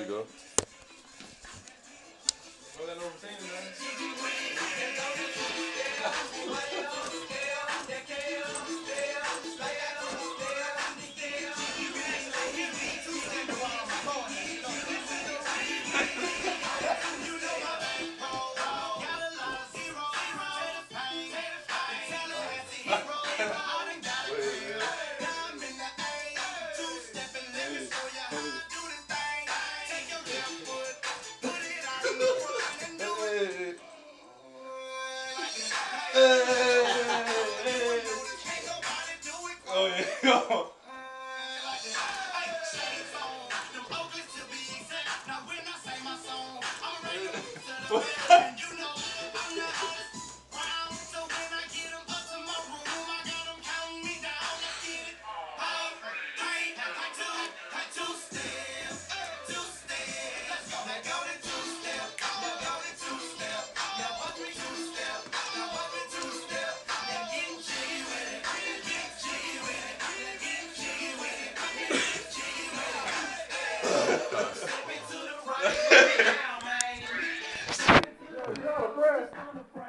you go. Roll that over thing, man. Oh yeah. Step into the right way now.